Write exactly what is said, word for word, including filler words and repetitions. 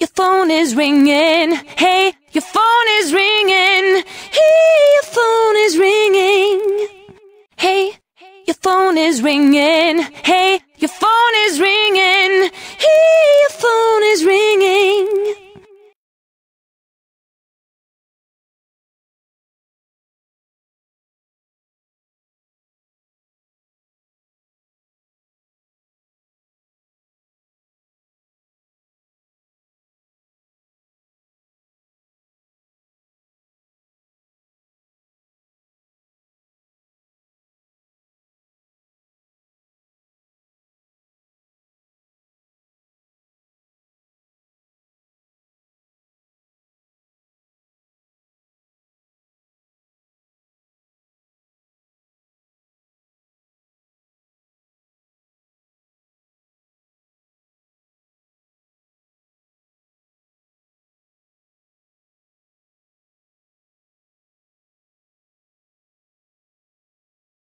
your phone is ringing. Hey, your phone is ringing. Hey, your phone is ringing. Hey, your phone is ringing. Hey,